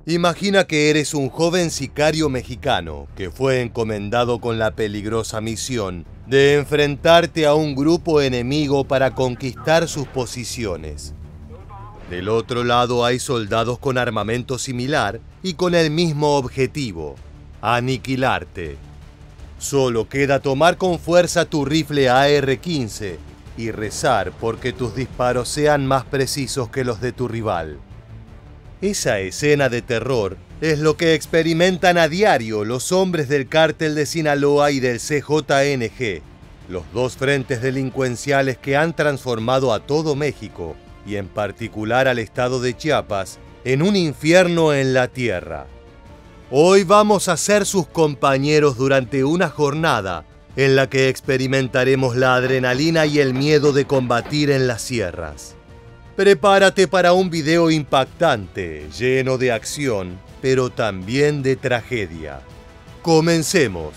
Imagina que eres un joven sicario mexicano que fue encomendado con la peligrosa misión de enfrentarte a un grupo enemigo para conquistar sus posiciones. Del otro lado hay soldados con armamento similar y con el mismo objetivo: aniquilarte. Solo queda tomar con fuerza tu rifle AR-15 y rezar porque tus disparos sean más precisos que los de tu rival. Esa escena de terror es lo que experimentan a diario los hombres del Cártel de Sinaloa y del CJNG, los dos frentes delincuenciales que han transformado a todo México, y en particular al estado de Chiapas, en un infierno en la tierra. Hoy vamos a ser sus compañeros durante una jornada en la que experimentaremos la adrenalina y el miedo de combatir en las sierras. Prepárate para un video impactante, lleno de acción, pero también de tragedia. ¡Comencemos!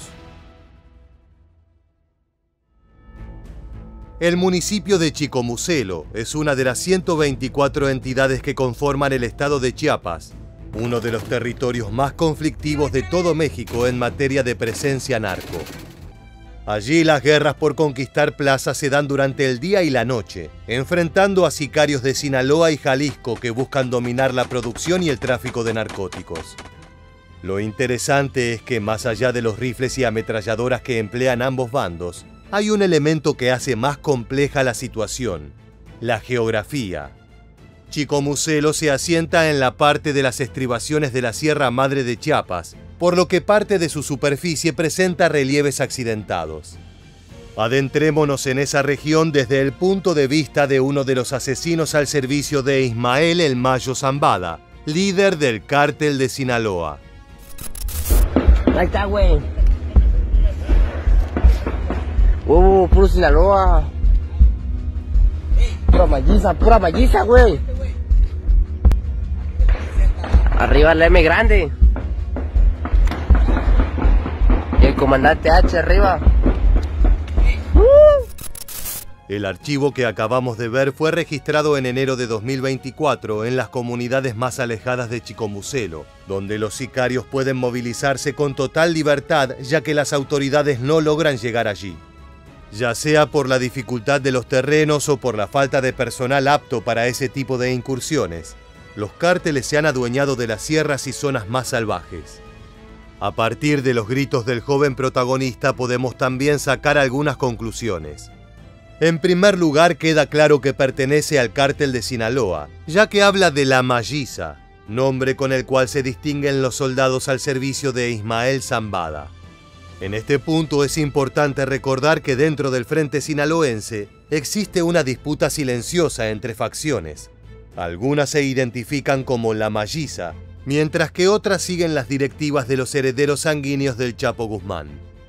El municipio de Chicomucelo es una de las 124 entidades que conforman el estado de Chiapas, uno de los territorios más conflictivos de todo México en materia de presencia narco. Allí las guerras por conquistar plazas se dan durante el día y la noche, enfrentando a sicarios de Sinaloa y Jalisco que buscan dominar la producción y el tráfico de narcóticos. Lo interesante es que más allá de los rifles y ametralladoras que emplean ambos bandos, hay un elemento que hace más compleja la situación: la geografía. Chicomucelo se asienta en la parte de las estribaciones de la Sierra Madre de Chiapas, por lo que parte de su superficie presenta relieves accidentados. Adentrémonos en esa región desde el punto de vista de uno de los asesinos al servicio de Ismael El Mayo Zambada, líder del Cártel de Sinaloa. Ahí está, güey. Puro Sinaloa. Pura malliza, güey. Arriba la M grande. Y el comandante H arriba. El archivo que acabamos de ver fue registrado en enero de 2024 en las comunidades más alejadas de Chicomucelo, donde los sicarios pueden movilizarse con total libertad ya que las autoridades no logran llegar allí. Ya sea por la dificultad de los terrenos o por la falta de personal apto para ese tipo de incursiones, los cárteles se han adueñado de las sierras y zonas más salvajes. A partir de los gritos del joven protagonista podemos también sacar algunas conclusiones. En primer lugar, queda claro que pertenece al Cártel de Sinaloa, ya que habla de la Malliza, nombre con el cual se distinguen los soldados al servicio de Ismael Zambada. En este punto es importante recordar que dentro del frente sinaloense existe una disputa silenciosa entre facciones. Algunas se identifican como la Malliza, mientras que otras siguen las directivas de los herederos sanguíneos del Chapo Guzmán.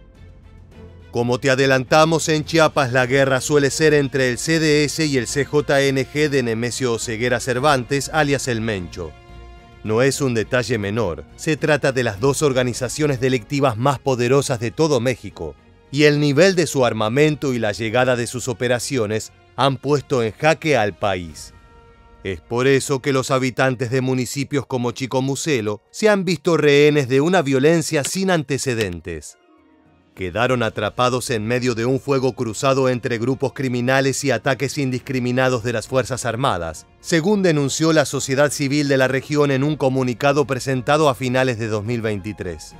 Como te adelantamos, en Chiapas la guerra suele ser entre el CDS y el CJNG de Nemesio Oseguera Cervantes, alias El Mencho. No es un detalle menor, se trata de las dos organizaciones delictivas más poderosas de todo México, y el nivel de su armamento y la llegada de sus operaciones han puesto en jaque al país. Es por eso que los habitantes de municipios como Chicomucelo se han visto rehenes de una violencia sin antecedentes. Quedaron atrapados en medio de un fuego cruzado entre grupos criminales y ataques indiscriminados de las Fuerzas Armadas, según denunció la sociedad civil de la región en un comunicado presentado a finales de 2023.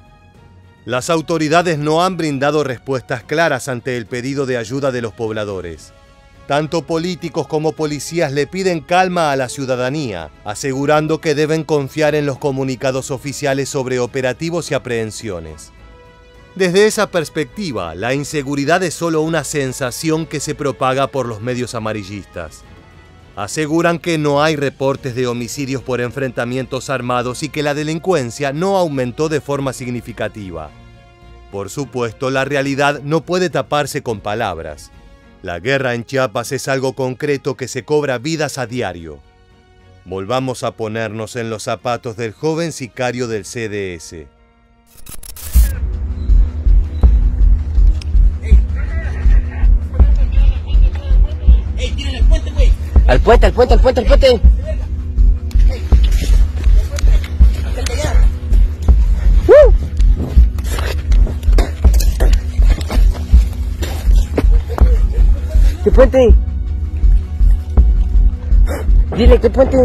Las autoridades no han brindado respuestas claras ante el pedido de ayuda de los pobladores. Tanto políticos como policías le piden calma a la ciudadanía, asegurando que deben confiar en los comunicados oficiales sobre operativos y aprehensiones. Desde esa perspectiva, la inseguridad es solo una sensación que se propaga por los medios amarillistas. Aseguran que no hay reportes de homicidios por enfrentamientos armados y que la delincuencia no aumentó de forma significativa. Por supuesto, la realidad no puede taparse con palabras. La guerra en Chiapas es algo concreto que se cobra vidas a diario. Volvamos a ponernos en los zapatos del joven sicario del CDS. Al puente. puente. Dile qué puente.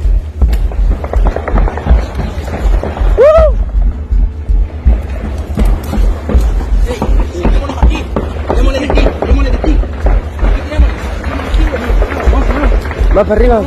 Más para arriba.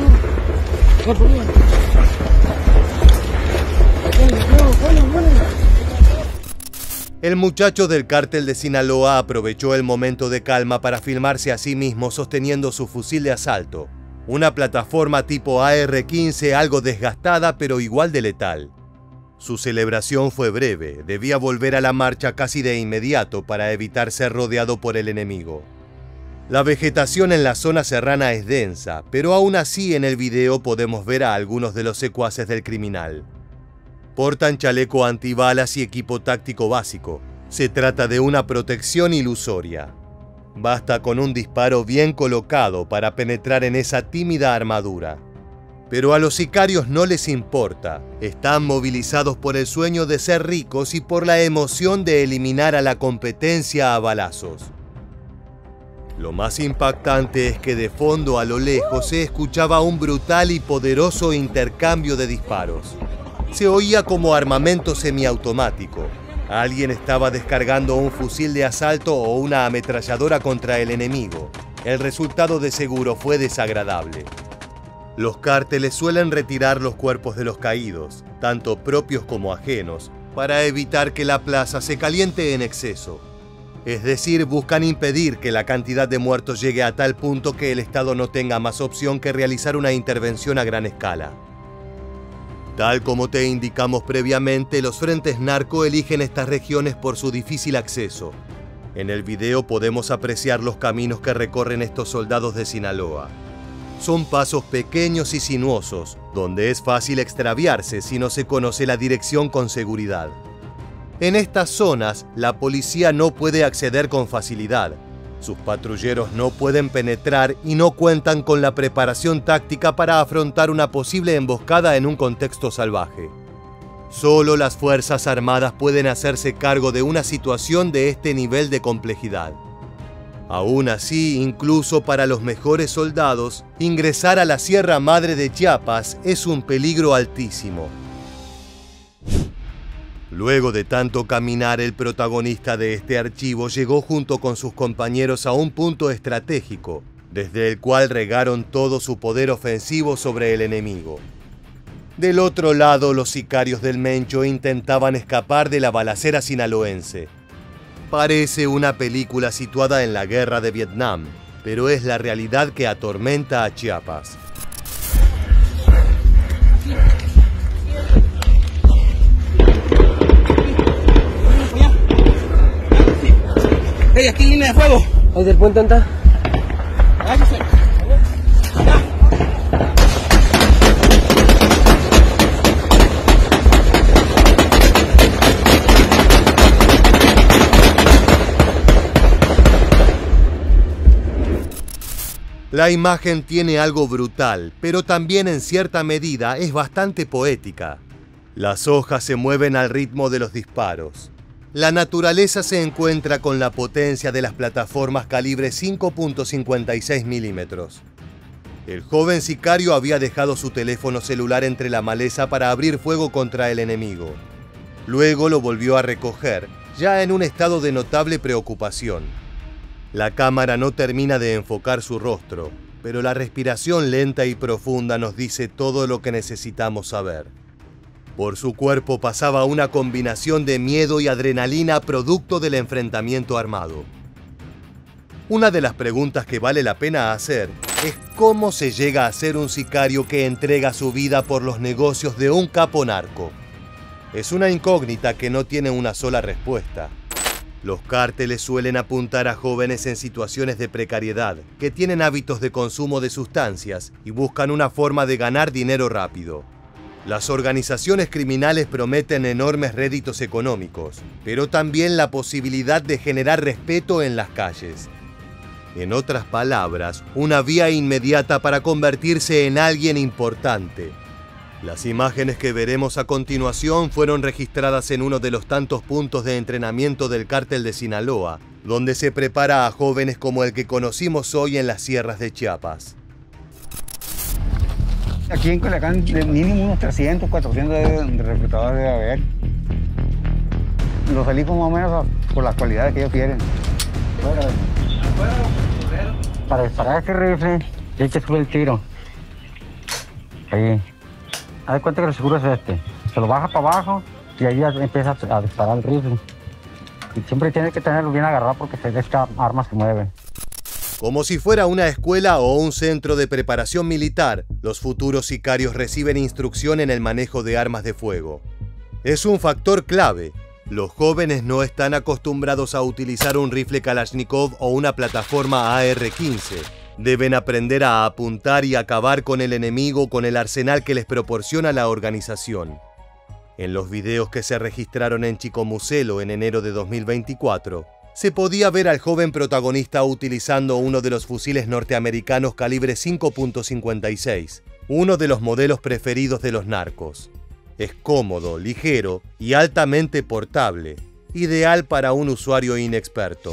El muchacho del cártel de Sinaloa aprovechó el momento de calma para filmarse a sí mismo sosteniendo su fusil de asalto, una plataforma tipo AR-15 algo desgastada pero igual de letal. Su celebración fue breve, debía volver a la marcha casi de inmediato para evitar ser rodeado por el enemigo. La vegetación en la zona serrana es densa, pero aún así en el video podemos ver a algunos de los secuaces del criminal. Portan chaleco antibalas y equipo táctico básico. Se trata de una protección ilusoria. Basta con un disparo bien colocado para penetrar en esa tímida armadura. Pero a los sicarios no les importa. Están movilizados por el sueño de ser ricos y por la emoción de eliminar a la competencia a balazos. Lo más impactante es que de fondo a lo lejos se escuchaba un brutal y poderoso intercambio de disparos. Se oía como armamento semiautomático. Alguien estaba descargando un fusil de asalto o una ametralladora contra el enemigo. El resultado de seguro fue desagradable. Los cárteles suelen retirar los cuerpos de los caídos, tanto propios como ajenos, para evitar que la plaza se caliente en exceso. Es decir, buscan impedir que la cantidad de muertos llegue a tal punto que el Estado no tenga más opción que realizar una intervención a gran escala. Tal como te indicamos previamente, los frentes narco eligen estas regiones por su difícil acceso. En el video podemos apreciar los caminos que recorren estos soldados de Sinaloa. Son pasos pequeños y sinuosos, donde es fácil extraviarse si no se conoce la dirección con seguridad. En estas zonas, la policía no puede acceder con facilidad. Sus patrulleros no pueden penetrar y no cuentan con la preparación táctica para afrontar una posible emboscada en un contexto salvaje. Solo las Fuerzas Armadas pueden hacerse cargo de una situación de este nivel de complejidad. Aún así, incluso para los mejores soldados, ingresar a la Sierra Madre de Chiapas es un peligro altísimo. Luego de tanto caminar, el protagonista de este archivo llegó junto con sus compañeros a un punto estratégico, desde el cual regaron todo su poder ofensivo sobre el enemigo. Del otro lado, los sicarios del Mencho intentaban escapar de la balacera sinaloense. Parece una película situada en la guerra de Vietnam, pero es la realidad que atormenta a Chiapas. ¡Ey, aquí en línea de fuego! ¿Ahí del puente anda? ¡Váyase! La imagen tiene algo brutal, pero también en cierta medida es bastante poética. Las hojas se mueven al ritmo de los disparos. La naturaleza se encuentra con la potencia de las plataformas calibre 5.56 milímetros. El joven sicario había dejado su teléfono celular entre la maleza para abrir fuego contra el enemigo. Luego lo volvió a recoger, ya en un estado de notable preocupación. La cámara no termina de enfocar su rostro, pero la respiración lenta y profunda nos dice todo lo que necesitamos saber. Por su cuerpo pasaba una combinación de miedo y adrenalina producto del enfrentamiento armado. Una de las preguntas que vale la pena hacer es cómo se llega a ser un sicario que entrega su vida por los negocios de un capo narco. Es una incógnita que no tiene una sola respuesta. Los cárteles suelen apuntar a jóvenes en situaciones de precariedad, que tienen hábitos de consumo de sustancias y buscan una forma de ganar dinero rápido. Las organizaciones criminales prometen enormes réditos económicos, pero también la posibilidad de generar respeto en las calles. En otras palabras, una vía inmediata para convertirse en alguien importante. Las imágenes que veremos a continuación fueron registradas en uno de los tantos puntos de entrenamiento del cártel de Sinaloa, donde se prepara a jóvenes como el que conocimos hoy en las sierras de Chiapas. Aquí en Culiacán mínimo unos 300, 400 de reclutadores debe haber. Los eligio más o menos por las cualidades que ellos quieren. Para disparar este rifle hay que subir el tiro. Ahí. Haz de cuenta que el seguro es este. Se lo baja para abajo y ahí empieza a disparar el rifle. Y siempre tiene que tenerlo bien agarrado porque esta arma se mueve. Como si fuera una escuela o un centro de preparación militar, los futuros sicarios reciben instrucción en el manejo de armas de fuego. Es un factor clave. Los jóvenes no están acostumbrados a utilizar un rifle Kalashnikov o una plataforma AR-15. Deben aprender a apuntar y acabar con el enemigo con el arsenal que les proporciona la organización. En los videos que se registraron en Chicomucelo en enero de 2024, se podía ver al joven protagonista utilizando uno de los fusiles norteamericanos calibre 5.56, uno de los modelos preferidos de los narcos. Es cómodo, ligero y altamente portable, ideal para un usuario inexperto.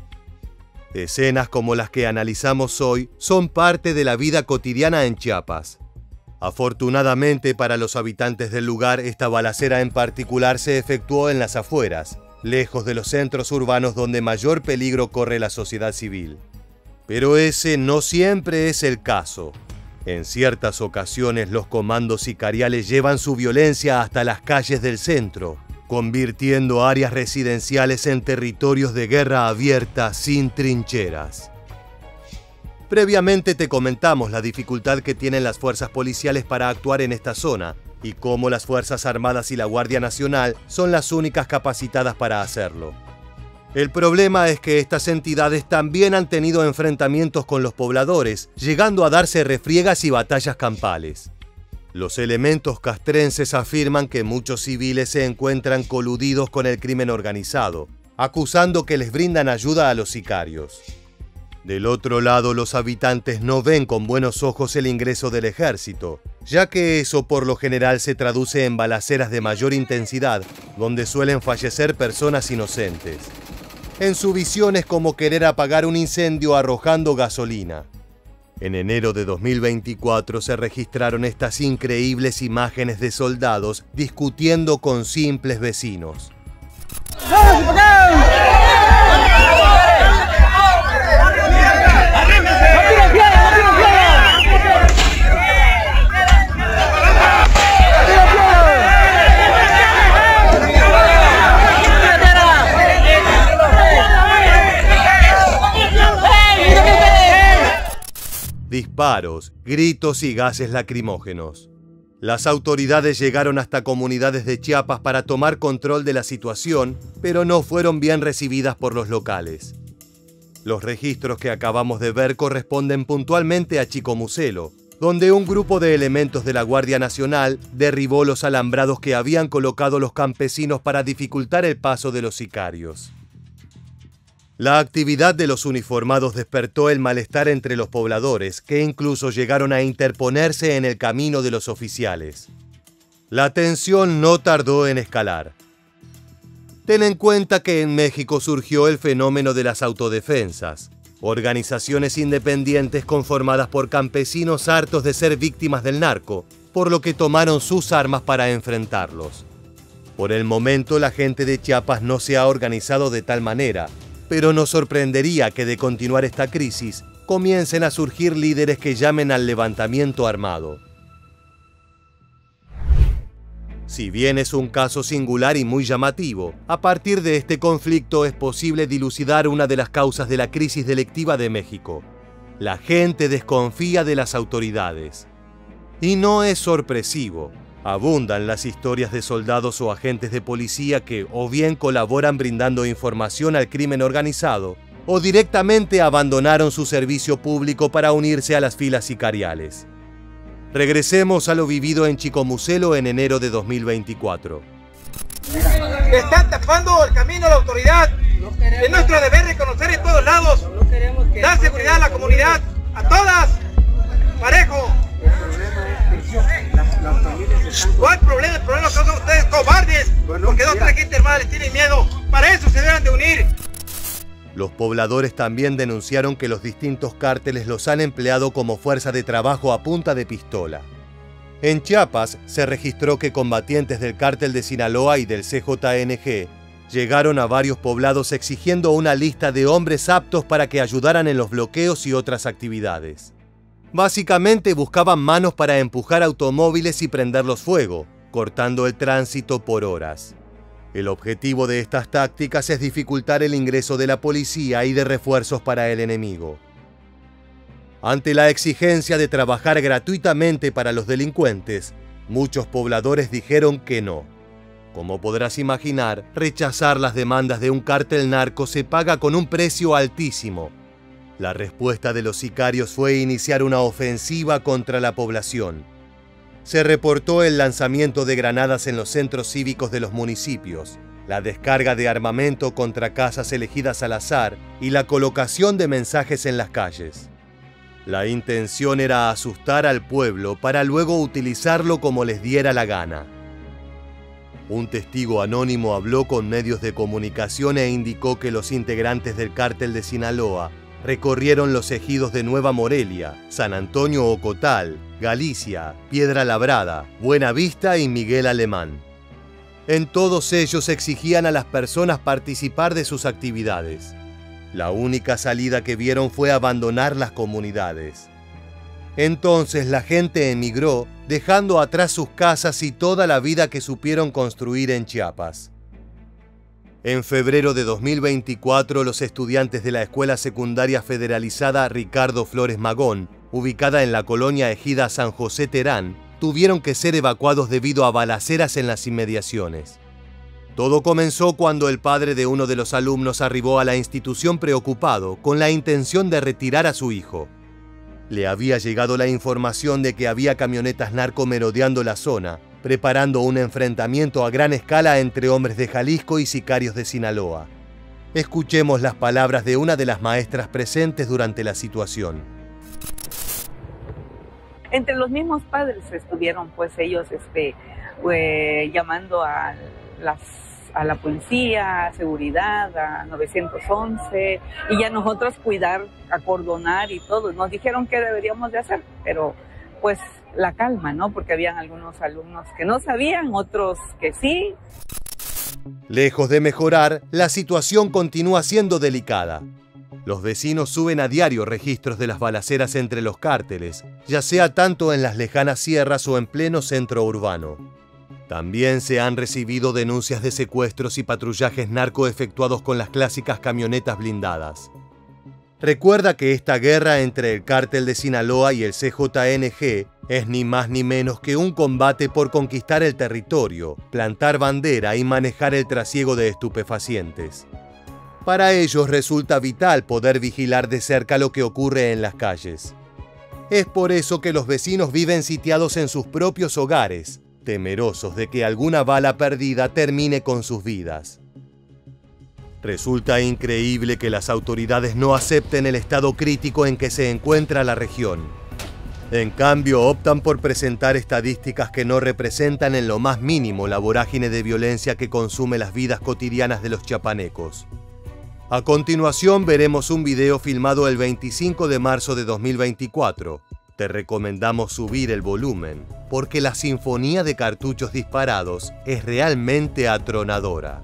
Escenas como las que analizamos hoy son parte de la vida cotidiana en Chiapas. Afortunadamente para los habitantes del lugar, esta balacera en particular se efectuó en las afueras, lejos de los centros urbanos donde mayor peligro corre la sociedad civil. Pero ese no siempre es el caso. En ciertas ocasiones los comandos sicariales llevan su violencia hasta las calles del centro, convirtiendo áreas residenciales en territorios de guerra abierta sin trincheras. Previamente te comentamos la dificultad que tienen las fuerzas policiales para actuar en esta zona y cómo las Fuerzas Armadas y la Guardia Nacional son las únicas capacitadas para hacerlo. El problema es que estas entidades también han tenido enfrentamientos con los pobladores, llegando a darse refriegas y batallas campales. Los elementos castrenses afirman que muchos civiles se encuentran coludidos con el crimen organizado, acusando que les brindan ayuda a los sicarios. Del otro lado, los habitantes no ven con buenos ojos el ingreso del ejército, ya que eso por lo general se traduce en balaceras de mayor intensidad, donde suelen fallecer personas inocentes. En su visión es como querer apagar un incendio arrojando gasolina. En enero de 2024 se registraron estas increíbles imágenes de soldados discutiendo con simples vecinos. Disparos, gritos y gases lacrimógenos. Las autoridades llegaron hasta comunidades de Chiapas para tomar control de la situación, pero no fueron bien recibidas por los locales. Los registros que acabamos de ver corresponden puntualmente a Chicomucelo, donde un grupo de elementos de la Guardia Nacional derribó los alambrados que habían colocado los campesinos para dificultar el paso de los sicarios. La actividad de los uniformados despertó el malestar entre los pobladores, que incluso llegaron a interponerse en el camino de los oficiales. La tensión no tardó en escalar. Ten en cuenta que en México surgió el fenómeno de las autodefensas, organizaciones independientes conformadas por campesinos hartos de ser víctimas del narco, por lo que tomaron sus armas para enfrentarlos. Por el momento, la gente de Chiapas no se ha organizado de tal manera, pero nos sorprendería que de continuar esta crisis, comiencen a surgir líderes que llamen al levantamiento armado. Si bien es un caso singular y muy llamativo, a partir de este conflicto es posible dilucidar una de las causas de la crisis delictiva de México. La gente desconfía de las autoridades. Y no es sorpresivo. Abundan las historias de soldados o agentes de policía que o bien colaboran brindando información al crimen organizado o directamente abandonaron su servicio público para unirse a las filas sicariales. Regresemos a lo vivido en Chicomucelo en enero de 2024. Están tapando el camino a la autoridad. Es nuestro deber reconocer en todos lados. Dar seguridad a la comunidad, a todas, parejo. ¿Cuál problema? El problema que son ustedes cobardes, porque de otra gente armada les tienen miedo. Para eso se deben de unir. Los pobladores también denunciaron que los distintos cárteles los han empleado como fuerza de trabajo a punta de pistola. En Chiapas se registró que combatientes del cártel de Sinaloa y del CJNG llegaron a varios poblados exigiendo una lista de hombres aptos para que ayudaran en los bloqueos y otras actividades. Básicamente buscaban manos para empujar automóviles y prenderlos fuego, cortando el tránsito por horas. El objetivo de estas tácticas es dificultar el ingreso de la policía y de refuerzos para el enemigo. Ante la exigencia de trabajar gratuitamente para los delincuentes, muchos pobladores dijeron que no. Como podrás imaginar, rechazar las demandas de un cártel narco se paga con un precio altísimo. La respuesta de los sicarios fue iniciar una ofensiva contra la población. Se reportó el lanzamiento de granadas en los centros cívicos de los municipios, la descarga de armamento contra casas elegidas al azar y la colocación de mensajes en las calles. La intención era asustar al pueblo para luego utilizarlo como les diera la gana. Un testigo anónimo habló con medios de comunicación e indicó que los integrantes del cártel de Sinaloa recorrieron los ejidos de Nueva Morelia, San Antonio Ocotal, Galicia, Piedra Labrada, Buenavista y Miguel Alemán. En todos ellos exigían a las personas participar de sus actividades. La única salida que vieron fue abandonar las comunidades. Entonces la gente emigró, dejando atrás sus casas y toda la vida que supieron construir en Chiapas. En febrero de 2024, los estudiantes de la Escuela Secundaria Federalizada Ricardo Flores Magón, ubicada en la colonia Ejida San José Terán, tuvieron que ser evacuados debido a balaceras en las inmediaciones. Todo comenzó cuando el padre de uno de los alumnos arribó a la institución preocupado con la intención de retirar a su hijo. Le había llegado la información de que había camionetas narco merodeando la zona, preparando un enfrentamiento a gran escala entre hombres de Jalisco y sicarios de Sinaloa. Escuchemos las palabras de una de las maestras presentes durante la situación. Entre los mismos padres estuvieron pues ellos llamando a la policía, a seguridad, a 911 y ya nosotros cuidar, acordonar y todo. Nos dijeron qué deberíamos de hacer, pero pues la calma, ¿no? Porque habían algunos alumnos que no sabían, otros que sí. Lejos de mejorar, la situación continúa siendo delicada. Los vecinos suben a diario registros de las balaceras entre los cárteles, ya sea tanto en las lejanas sierras o en pleno centro urbano. También se han recibido denuncias de secuestros y patrullajes narco efectuados con las clásicas camionetas blindadas. Recuerda que esta guerra entre el cártel de Sinaloa y el CJNG es ni más ni menos que un combate por conquistar el territorio, plantar bandera y manejar el trasiego de estupefacientes. Para ellos resulta vital poder vigilar de cerca lo que ocurre en las calles. Es por eso que los vecinos viven sitiados en sus propios hogares, temerosos de que alguna bala perdida termine con sus vidas. Resulta increíble que las autoridades no acepten el estado crítico en que se encuentra la región. En cambio, optan por presentar estadísticas que no representan en lo más mínimo la vorágine de violencia que consume las vidas cotidianas de los chiapanecos. A continuación veremos un video filmado el 25 de marzo de 2024. Te recomendamos subir el volumen, porque la sinfonía de cartuchos disparados es realmente atronadora.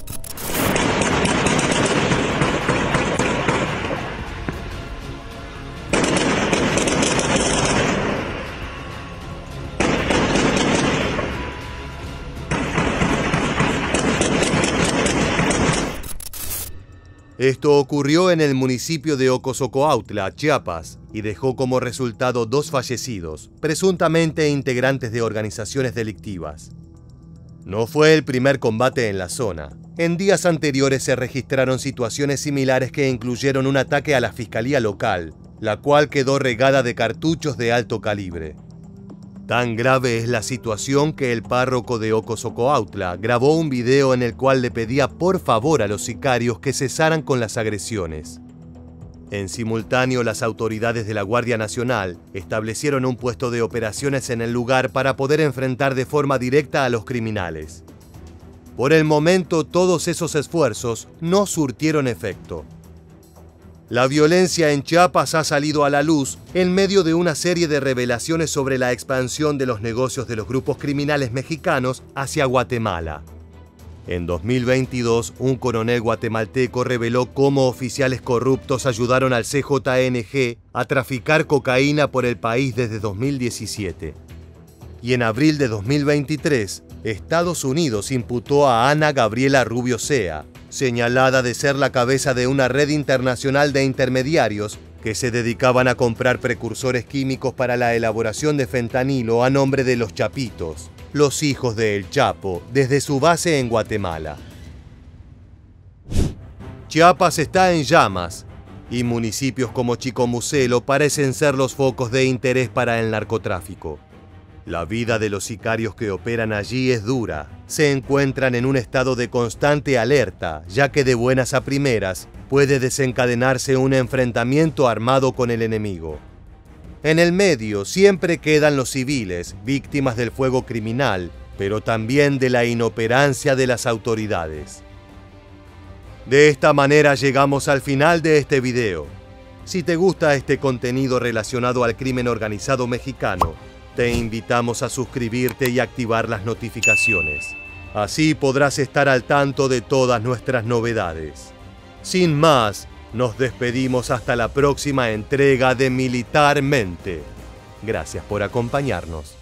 Esto ocurrió en el municipio de Ocosocoautla, Chiapas, y dejó como resultado 2 fallecidos, presuntamente integrantes de organizaciones delictivas. No fue el primer combate en la zona. En días anteriores se registraron situaciones similares que incluyeron un ataque a la fiscalía local, la cual quedó regada de cartuchos de alto calibre. Tan grave es la situación que el párroco de Ocosocoautla grabó un video en el cual le pedía por favor a los sicarios que cesaran con las agresiones. En simultáneo, las autoridades de la Guardia Nacional establecieron un puesto de operaciones en el lugar para poder enfrentar de forma directa a los criminales. Por el momento, todos esos esfuerzos no surtieron efecto. La violencia en Chiapas ha salido a la luz en medio de una serie de revelaciones sobre la expansión de los negocios de los grupos criminales mexicanos hacia Guatemala. En 2022, un coronel guatemalteco reveló cómo oficiales corruptos ayudaron al CJNG a traficar cocaína por el país desde 2017. Y en abril de 2023, Estados Unidos imputó a Ana Gabriela Rubio Sea, señalada de ser la cabeza de una red internacional de intermediarios que se dedicaban a comprar precursores químicos para la elaboración de fentanilo a nombre de los Chapitos, los hijos de El Chapo, desde su base en Guatemala. Chiapas está en llamas y municipios como Chicomucelo parecen ser los focos de interés para el narcotráfico. La vida de los sicarios que operan allí es dura. Se encuentran en un estado de constante alerta, ya que de buenas a primeras puede desencadenarse un enfrentamiento armado con el enemigo. En el medio siempre quedan los civiles, víctimas del fuego criminal, pero también de la inoperancia de las autoridades. De esta manera llegamos al final de este video. Si te gusta este contenido relacionado al crimen organizado mexicano, te invitamos a suscribirte y activar las notificaciones. Así podrás estar al tanto de todas nuestras novedades. Sin más, nos despedimos hasta la próxima entrega de Militarmente. Gracias por acompañarnos.